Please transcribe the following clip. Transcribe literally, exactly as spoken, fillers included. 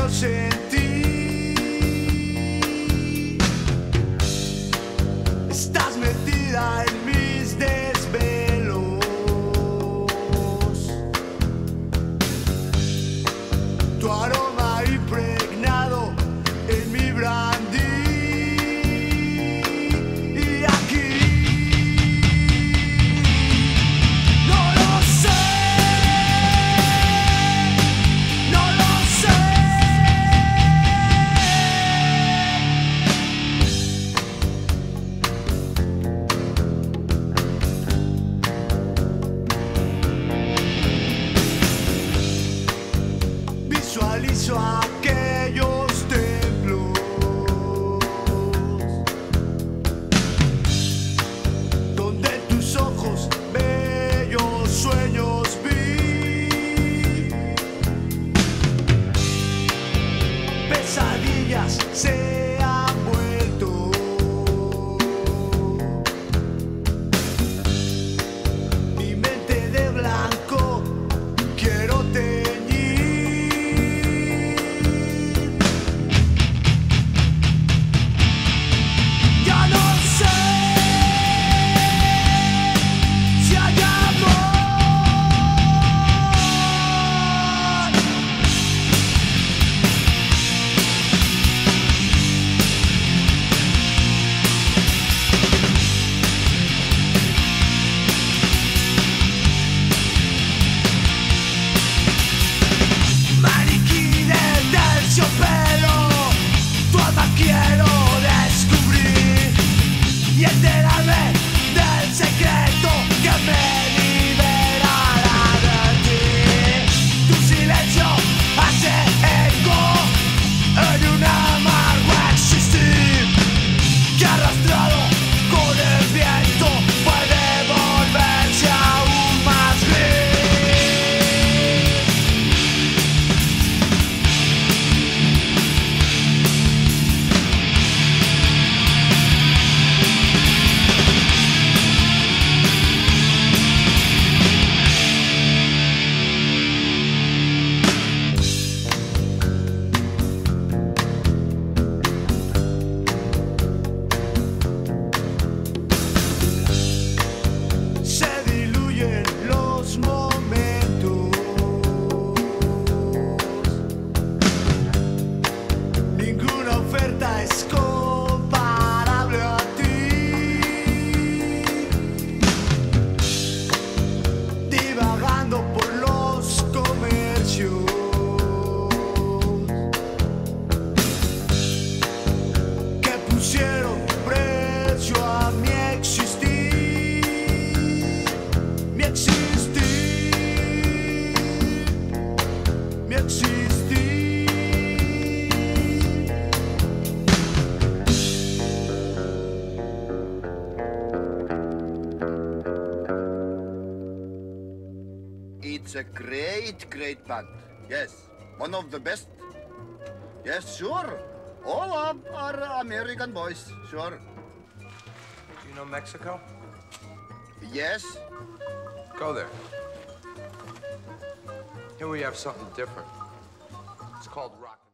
sueños en ti. Estás metida en mis desvelos. Tu aroma impregnado en mi brandy. Y aquí no lo sé, no lo sé. Visualizo aquellos templos donde tus ojos bellos sueños vi. Pesadillas se han vuelto mi mente de blanco. Quiero teñir. Ya no sé si hay amor. Maniquí de terciopelo, tu alma quiero descubrir y enterarme del secreto que me liberará de ti. Tu silencio hace eco en un amargo existir que arrastrado con el viento puede volverse aún más gris. Se diluyen los momentos. Ninguna oferta es comparable a ti. Divagando por los comercios que pusieron precio a mi existir. Mi existir, mi existir. It's a great, great band. Yes, one of the best. Yes, sure. All of our American boys, sure. Do you know Mexico? Yes. Go there. Here we have something different. It's called rock.